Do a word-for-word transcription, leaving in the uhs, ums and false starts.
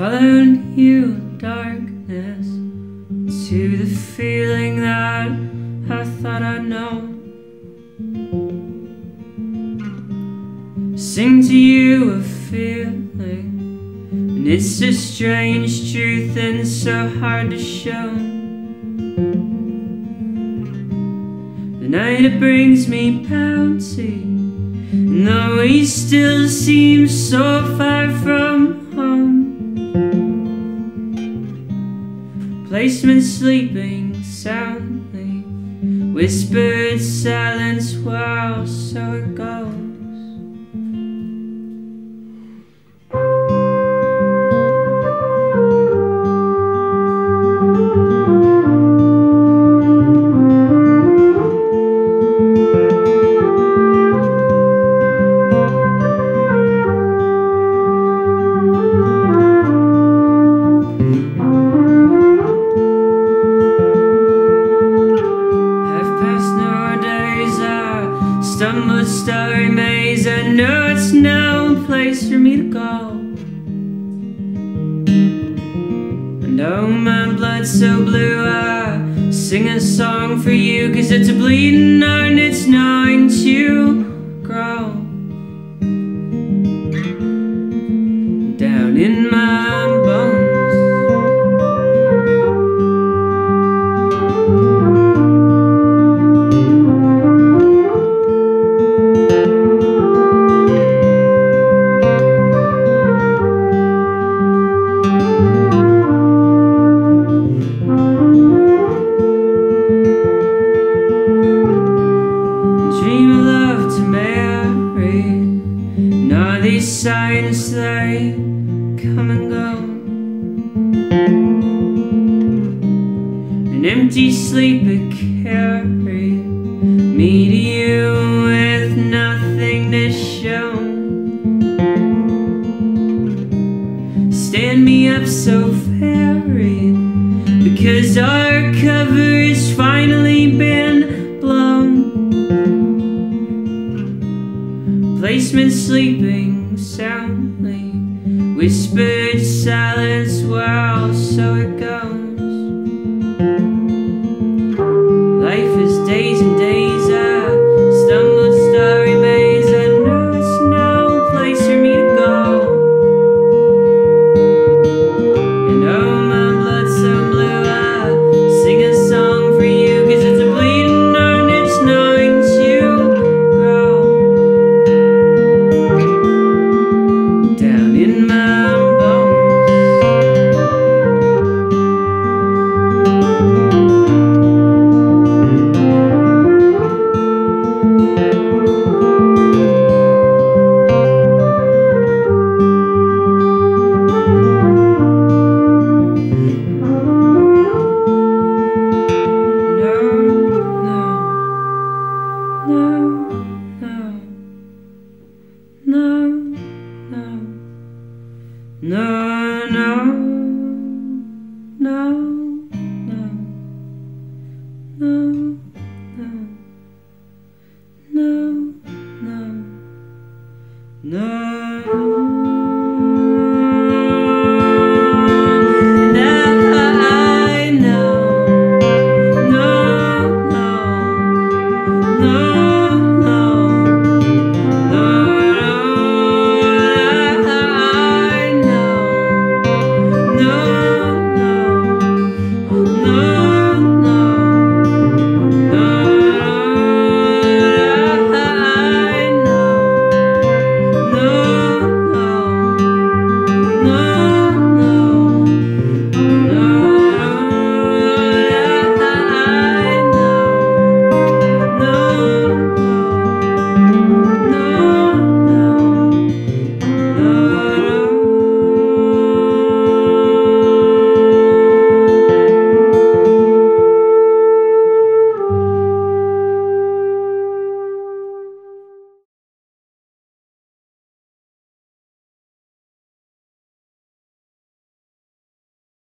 followed you, darkness, to the feeling that I thought I'd know. Sing to you a feeling, and it's a strange truth and so hard to show. The night it brings me bounty, and though we still seem so far from home. Placement sleeping soundly, whispered silence, wow, so it goes. Stumbled starry maze, I know it's no place for me to go. And oh, my blood's so blue, I sing a song for you, 'cause it's a bleeding heart and it's knowing to grow. Down in my bones, these signs, they come and go. An empty sleep that carried me to you with nothing to show. Stand me up so varied, because our cover has finally been blown. Placement sleeping soundly, whisper